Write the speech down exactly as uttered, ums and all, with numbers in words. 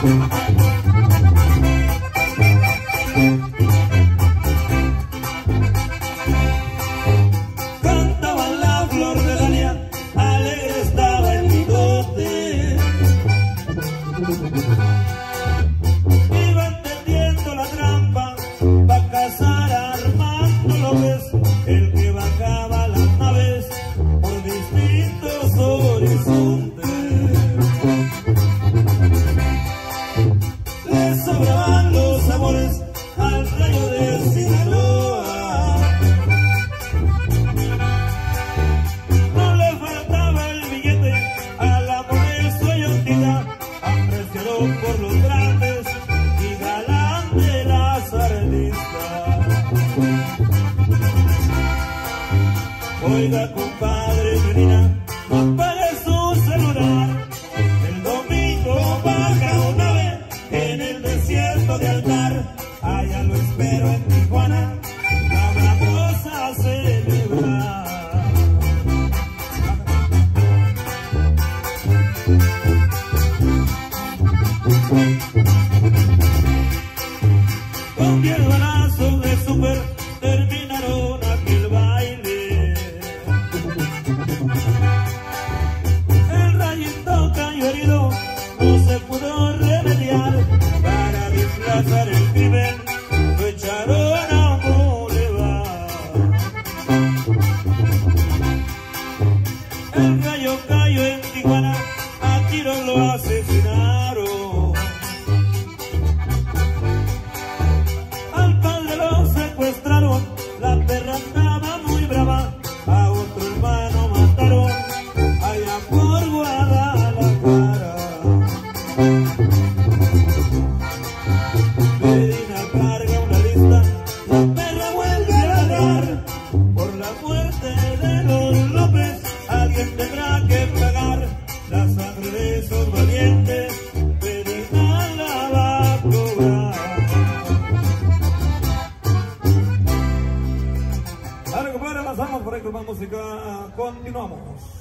Cantaban la flor de Dania, alegre estaba el bigote. Iban tendiendo la trampa pa' cazar a Armando López, el que bajaba las naves por distintos horizontes. Le sobraban los amores al rayo de Sinaloa. No le faltaba el billete al amor de su ayotita, apreciado por los grandes y galán de las arenistas. Oiga, compadre Menina, no apague su celular. El domingo baja una vez en el desierto de Altar. Allá lo espero en Tijuana, habrá cosas a celebrar. Con diez balazos de super terminaron aquel baile. El rayito cayó herido, no se pudo remediar. Para disfrazar el crimen lo echaron a un bulevar. El gallo cayó en Tijuana, a tiros lo asesinaron. Al padre lo secuestraron, la perra andaba muy brava. A otro hermano mataron allá por Guadalajara. Medina carga una lista, la perra vuelve a ladrar. Por la muerte de los López alguien tendrá que pagar. La sangre de esos valientes Medina la va a cobrar. Ahora, compadre, avanzamos por ahí con más música. Continuamos.